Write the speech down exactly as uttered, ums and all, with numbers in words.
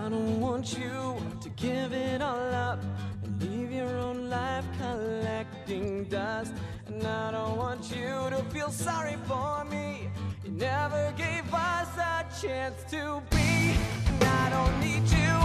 I don't want you to give it all up and leave your own life collecting dust. And I don't want you to feel sorry for me. You never gave us a chance to be. And I don't need you